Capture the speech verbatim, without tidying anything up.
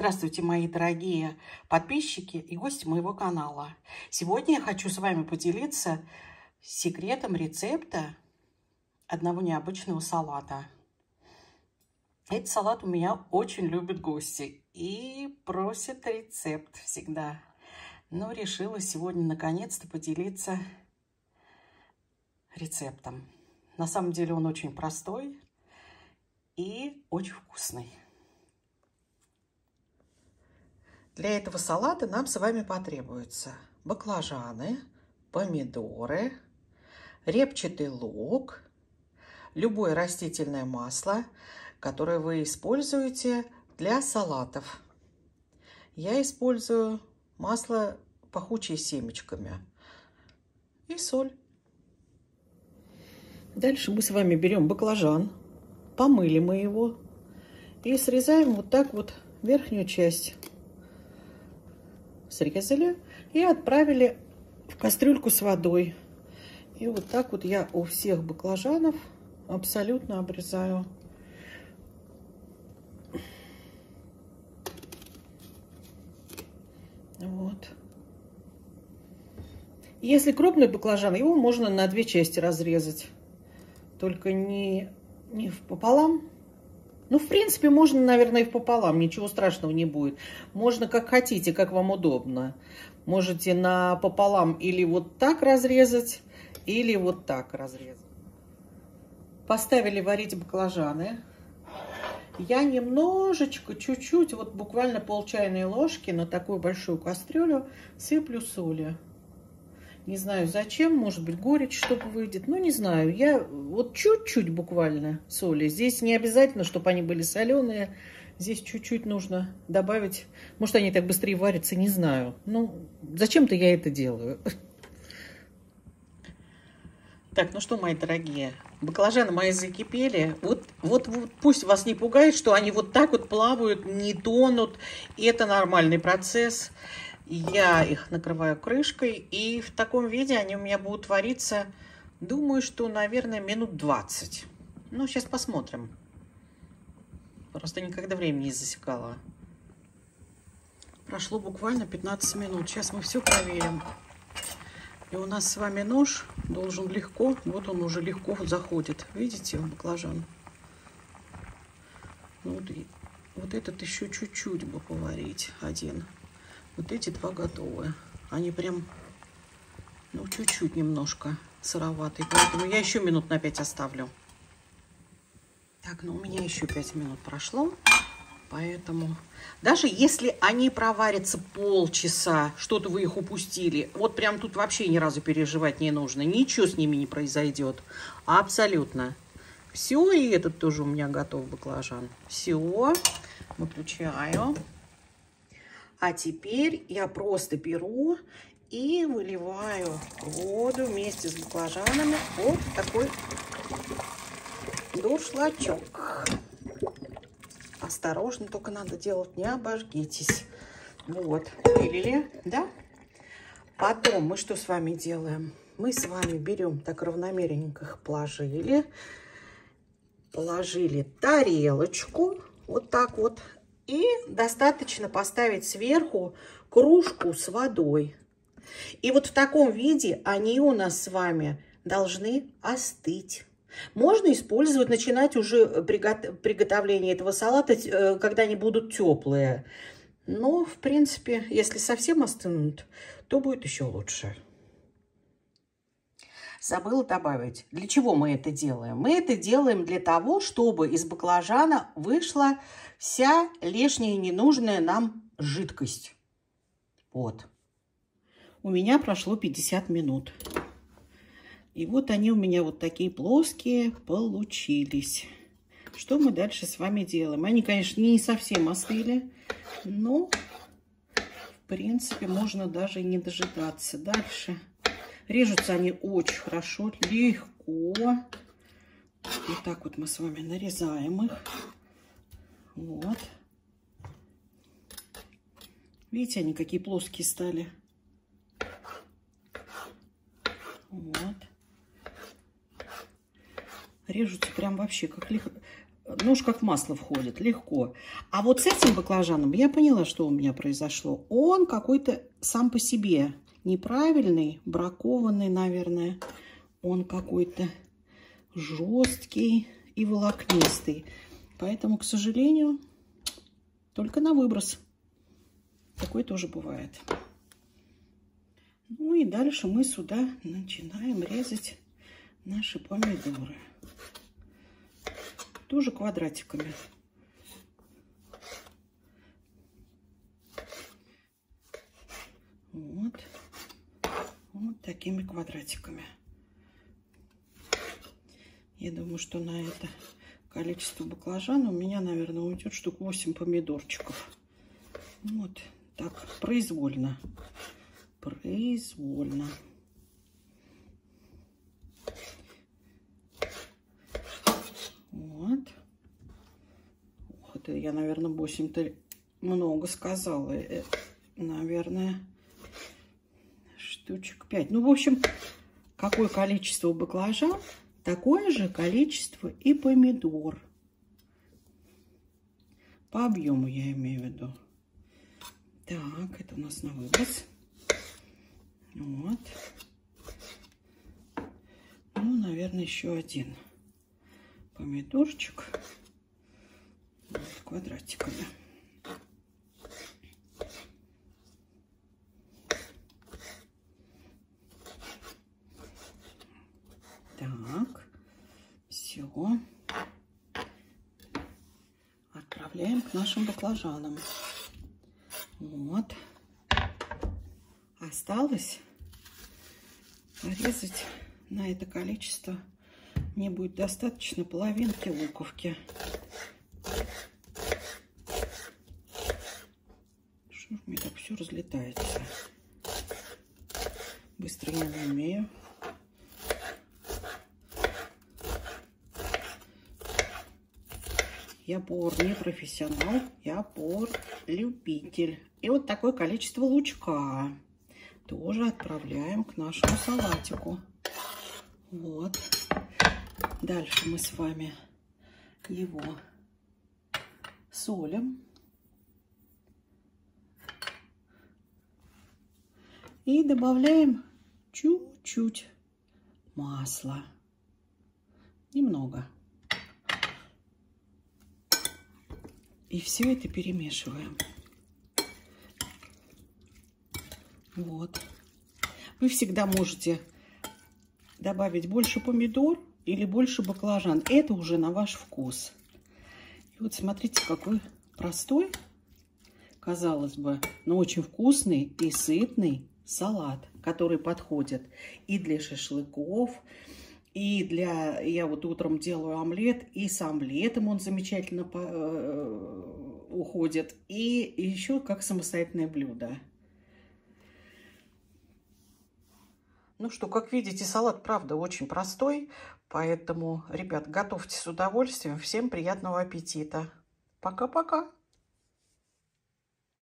Здравствуйте, мои дорогие подписчики и гости моего канала. Сегодня я хочу с вами поделиться секретом рецепта одного необычного салата. Этот салат у меня очень любят гости и просят рецепт всегда. Но решила сегодня наконец-то поделиться рецептом. На самом деле он очень простой и очень вкусный. Для этого салата нам с вами потребуются баклажаны, помидоры, репчатый лук, любое растительное масло, которое вы используете для салатов. Я использую масло пахучее с семечками и соль. Дальше мы с вами берем баклажан, помыли мы его и срезаем вот так вот верхнюю часть. Срезали и отправили в кастрюльку с водой. И вот так вот я у всех баклажанов абсолютно обрезаю. Вот. Если крупный баклажан, его можно на две части разрезать. Только не, не пополам. Ну, в принципе, можно, наверное, и пополам, ничего страшного не будет. Можно как хотите, как вам удобно. Можете напополам или вот так разрезать, или вот так разрезать. Поставили варить баклажаны. Я немножечко, чуть-чуть, вот буквально пол чайной ложки на такую большую кастрюлю сыплю соли. Не знаю зачем, может быть горечь чтобы выйдет, ну не знаю. Я вот чуть-чуть буквально соли. Здесь не обязательно, чтобы они были соленые. Здесь чуть-чуть нужно добавить. Может они так быстрее варятся, не знаю. Ну зачем-то я это делаю. Так, ну что, мои дорогие, баклажаны мои закипели. Вот, вот, вот пусть вас не пугает, что они вот так вот плавают, не тонут. И это нормальный процесс. Я их накрываю крышкой, и в таком виде они у меня будут вариться, думаю, что, наверное, минут двадцать. Ну, сейчас посмотрим. Просто никогда времени не засекала. Прошло буквально пятнадцать минут. Сейчас мы все проверим. И у нас с вами нож должен легко, вот он уже легко заходит. Видите, баклажан? Вот, вот этот еще чуть-чуть бы поварить один. Вот эти два готовы. Они прям, ну, чуть-чуть немножко сыроватые. Поэтому я еще минут на пять оставлю. Так, ну, у меня еще пять минут прошло. Поэтому, даже если они проварятся полчаса, что-то вы их упустили, вот прям тут вообще ни разу переживать не нужно. Ничего с ними не произойдет. Абсолютно. Все, и этот тоже у меня готов баклажан. Все, выключаю. А теперь я просто беру и выливаю воду вместе с баклажанами. Вот такой дуршлачок. Осторожно, только надо делать, не обожгитесь. Вот, вылили, да? Потом мы что с вами делаем? Мы с вами берем, так равномерненько их положили. Положили тарелочку, вот так вот. И достаточно поставить сверху кружку с водой. И вот в таком виде они у нас с вами должны остыть. Можно использовать, начинать уже приготовление этого салата, когда они будут теплые. Но, в принципе, если совсем остынут, то будет еще лучше. Забыла добавить, для чего мы это делаем. Мы это делаем для того, чтобы из баклажана вышла вся лишняя ненужная нам жидкость. Вот. У меня прошло пятьдесят минут. И вот они у меня вот такие плоские получились. Что мы дальше с вами делаем? Они, конечно, не совсем остыли, но, в принципе, можно даже и не дожидаться. Дальше режутся они очень хорошо, легко. Вот так вот мы с вами нарезаем их. Вот. Видите, они какие плоские стали. Вот. Режутся прям вообще как легко. нож как в масло входит, легко. А вот с этим баклажаном я поняла, что у меня произошло. Он какой-то сам по себе неправильный, бракованный, наверное. Он какой-то жесткий и волокнистый. Поэтому, к сожалению, только на выброс. Такое тоже бывает. Ну и дальше мы сюда начинаем резать наши помидоры. Тоже квадратиками. Вот. Вот такими квадратиками. Я думаю, что на это количество баклажана у меня, наверное, уйдет штук восемь помидорчиков. Вот так, произвольно. Произвольно. Вот. Вот я, наверное, восемь-то много сказала. Наверное, штучек пять. Ну, в общем, какое количество баклажан, такое же количество и помидор. По объему я имею в виду. Так, это у нас на выброс. Вот. Ну, наверное, еще один помидорчик. Вот, квадратиками. Так, все. Отправляем к нашим баклажанам. Вот. Осталось порезать на это количество. Мне будет достаточно половинки луковки. Что ж мне так все разлетается? Быстро я не умею. Я повар не профессионал, я повар-любитель. И вот такое количество лучка тоже отправляем к нашему салатику. Вот. Дальше мы с вами его солим. И добавляем чуть-чуть масла. Немного. И все это перемешиваем. Вот. Вы всегда можете добавить больше помидор или больше баклажан. Это уже на ваш вкус. И вот смотрите, какой простой, казалось бы, но очень вкусный и сытный салат, который подходит и для шашлыков, и для... Я вот утром делаю омлет, и с омлетом он замечательно по... уходит. И еще как самостоятельное блюдо. Ну что, как видите, салат, правда, очень простой. Поэтому, ребят, готовьте с удовольствием. Всем приятного аппетита. Пока-пока.